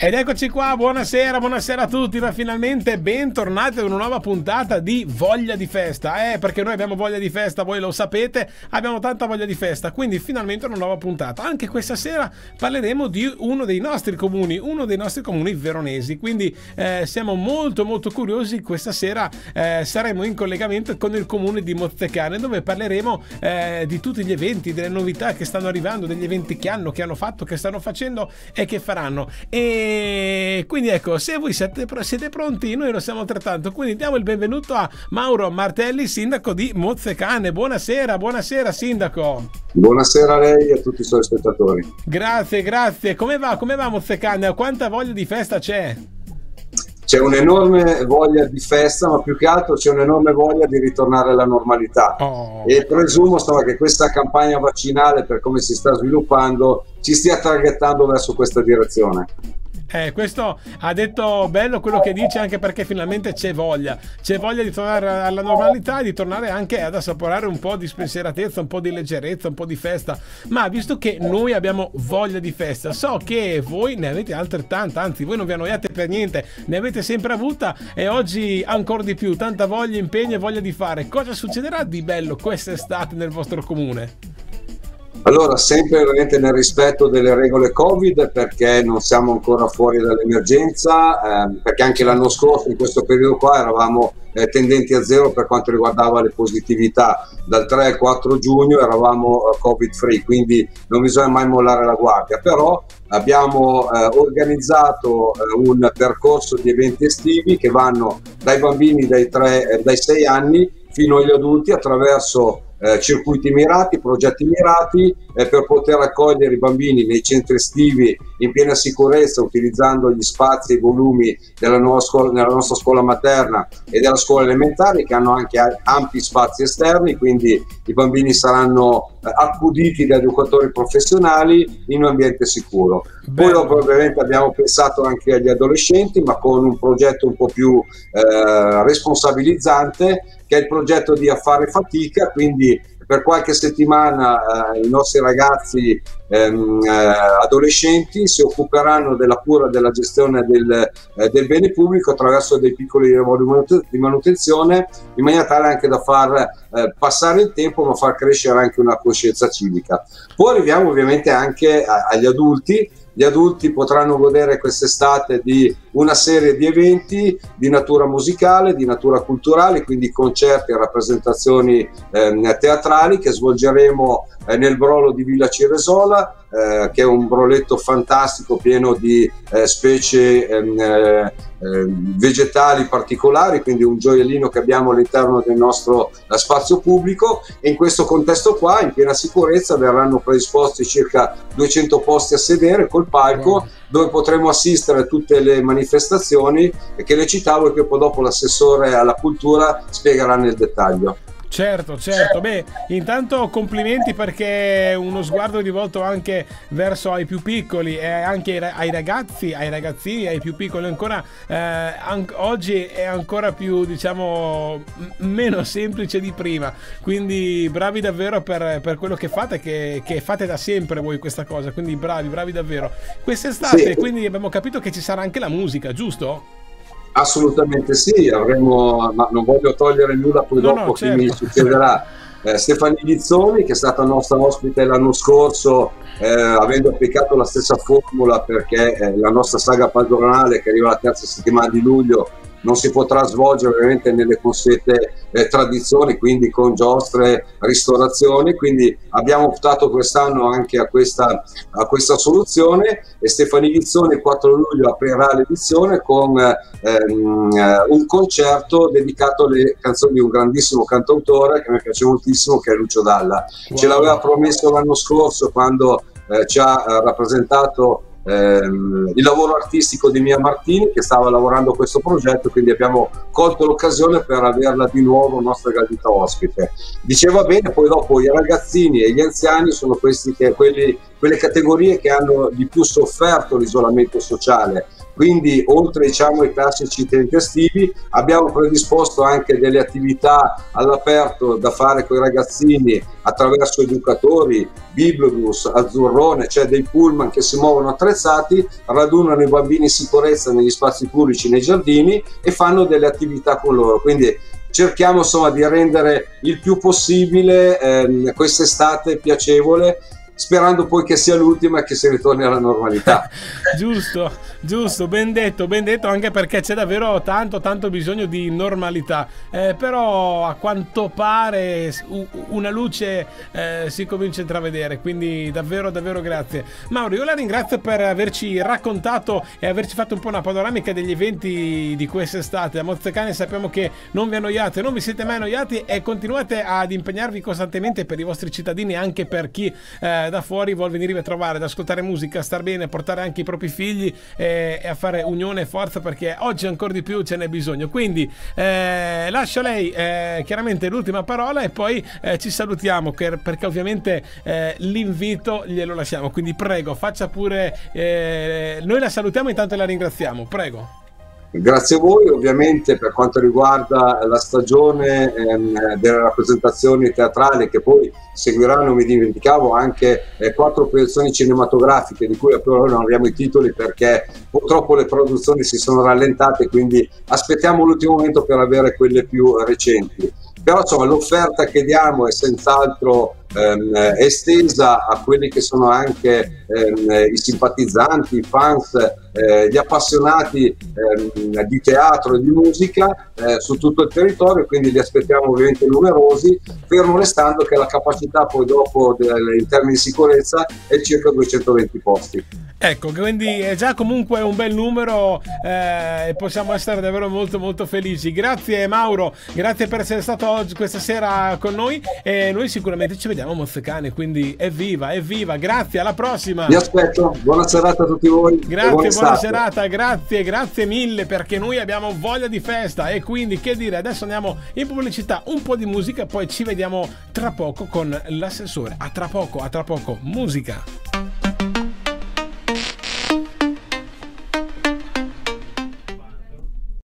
Ed eccoci qua, buonasera, buonasera a tutti, ma finalmente bentornati ad una nuova puntata di Voglia di Festa, perché noi abbiamo voglia di festa, voi lo sapete, abbiamo tanta voglia di festa, quindi finalmente una nuova puntata. Anche questa sera parleremo di uno dei nostri comuni veronesi, quindi siamo molto curiosi. Questa sera saremo in collegamento con il comune di Mozzecane, dove parleremo di tutti gli eventi, delle novità che stanno arrivando, degli eventi che hanno fatto, che stanno facendo e che faranno. E quindi ecco, se voi siete pronti, noi lo siamo altrettanto, quindi diamo il benvenuto a Mauro Martelli, sindaco di Mozzecane. Buonasera sindaco. Buonasera a lei e a tutti i suoi spettatori. Grazie. Come va Mozzecane? Quanta voglia di festa c'è? C'è un'enorme voglia di festa, ma più che altro c'è un'enorme voglia di ritornare alla normalità. E presumo che questa campagna vaccinale, per come si sta sviluppando, ci stia traghettando verso questa direzione. Questo ha detto bello quello che dice, anche perché finalmente c'è voglia di tornare alla normalità e di tornare anche ad assaporare un po' di spensieratezza, un po' di leggerezza, un po' di festa. Ma visto che noi abbiamo voglia di festa, so che voi ne avete altrettanta, anzi voi non vi annoiate per niente, ne avete sempre avuta e oggi ancora di più, tanta voglia, impegno e voglia di fare. Cosa succederà di bello quest'estate nel vostro comune? Allora, sempre ovviamente nel rispetto delle regole Covid, perché non siamo ancora fuori dall'emergenza, perché anche l'anno scorso in questo periodo qua eravamo tendenti a zero per quanto riguardava le positività. Dal 3 al 4 giugno eravamo Covid free, quindi non bisogna mai mollare la guardia. Però abbiamo organizzato un percorso di eventi estivi che vanno dai bambini dai 6 anni fino agli adulti, attraverso circuiti mirati, progetti mirati, per poter accogliere i bambini nei centri estivi in piena sicurezza, utilizzando gli spazi e i volumi nella nostra scuola materna e della scuola elementare, che hanno anche ampi spazi esterni, quindi i bambini saranno accuditi da educatori professionali in un ambiente sicuro. Poi dopo ovviamente abbiamo pensato anche agli adolescenti, ma con un progetto un po' più responsabilizzante, che è il progetto di Affare Fatica. Quindi per qualche settimana i nostri ragazzi adolescenti si occuperanno della cura della gestione del bene pubblico attraverso dei piccoli lavori di manutenzione, in maniera tale anche da far passare il tempo, ma far crescere anche una coscienza civica. Poi arriviamo ovviamente anche agli adulti. Gli adulti potranno godere quest'estate di una serie di eventi di natura musicale, di natura culturale, quindi concerti e rappresentazioni teatrali che svolgeremo nel Brolo di Villa Ciresola, che è un broletto fantastico pieno di specie vegetali particolari, quindi un gioiellino che abbiamo all'interno del nostro spazio pubblico. E in questo contesto qua, in piena sicurezza, verranno predisposti circa 200 posti a sedere col palco, dove potremo assistere a tutte le manifestazioni che le citavo e che poi dopo l'assessore alla cultura spiegherà nel dettaglio. Certo. Beh, intanto complimenti, perché uno sguardo rivolto anche verso ai più piccoli e anche ai ragazzi, ai ragazzini, ai più piccoli ancora, oggi è ancora più, diciamo, meno semplice di prima. Quindi bravi davvero per quello che fate, che fate da sempre voi questa cosa. Quindi bravi davvero. Quest'estate, sì. Quindi abbiamo capito che ci sarà anche la musica, giusto? Assolutamente sì, avremo, ma non voglio togliere nulla poi dopo chi mi succederà. Stefania Ghizzoni, che è stata nostra ospite l'anno scorso, avendo applicato la stessa formula, perché la nostra saga padronale, che arriva la terza settimana di luglio, non si potrà svolgere ovviamente nelle consuete tradizioni, quindi con giostre, ristorazioni. Quindi abbiamo optato quest'anno anche a questa soluzione, e Stefania Ghizzoni il 4 luglio aprirà l'edizione con un concerto dedicato alle canzoni di un grandissimo cantautore che mi piace moltissimo, che è Lucio Dalla. Wow. Ce l'aveva promesso l'anno scorso quando ci ha rappresentato il lavoro artistico di Mia Martini, che stava lavorando a questo progetto, quindi abbiamo colto l'occasione per averla di nuovo nostra gradita ospite. Diceva bene, poi dopo i ragazzini e gli anziani sono quelle categorie che hanno di più sofferto l'isolamento sociale, quindi oltre diciamo ai classici tenti estivi abbiamo predisposto anche delle attività all'aperto da fare con i ragazzini attraverso educatori, bibliobus, azzurrone, cioè dei pullman che si muovono attrezzati, radunano i bambini in sicurezza negli spazi pubblici, nei giardini, e fanno delle attività con loro. Quindi cerchiamo insomma di rendere il più possibile quest'estate piacevole, sperando poi che sia l'ultima e che si ritorni alla normalità. Giusto, ben detto, anche perché c'è davvero tanto bisogno di normalità, però a quanto pare una luce si comincia a intravedere, quindi davvero grazie. Mauro, io la ringrazio per averci raccontato e averci fatto un po' una panoramica degli eventi di quest'estate. A Mozzecane sappiamo che non vi annoiate, non vi siete mai annoiati e continuate ad impegnarvi costantemente per i vostri cittadini, anche per chi da fuori vuol venire a trovare, ad ascoltare musica, star bene, portare anche i propri figli e a fare unione e forza, perché oggi ancora di più ce n'è bisogno. Quindi lascio a lei chiaramente l'ultima parola e poi ci salutiamo, perché ovviamente l'invito glielo lasciamo, quindi prego, faccia pure, noi la salutiamo intanto e la ringraziamo, prego. Grazie a voi. Ovviamente per quanto riguarda la stagione delle rappresentazioni teatrali che poi seguiranno, mi dimenticavo anche 4 proiezioni cinematografiche di cui però non abbiamo i titoli perché purtroppo le produzioni si sono rallentate, quindi aspettiamo l'ultimo momento per avere quelle più recenti. Però insomma l'offerta che diamo è senz'altro estesa a quelli che sono anche i simpatizzanti, i fans, gli appassionati di teatro e di musica su tutto il territorio, quindi li aspettiamo ovviamente numerosi, fermo restando che la capacità poi dopo in termini di sicurezza è circa 220 posti. Ecco, quindi è già comunque un bel numero e possiamo essere davvero molto felici. Grazie Mauro, grazie per essere stato oggi, questa sera con noi, e noi sicuramente ci vediamo a Mozzecane, quindi evviva, grazie, alla prossima. Vi aspetto, buona serata a tutti voi. Grazie, buona serata, grazie mille, perché noi abbiamo voglia di festa e quindi che dire, adesso andiamo in pubblicità, un po' di musica, poi ci vediamo tra poco con l'assessore. A tra poco, musica.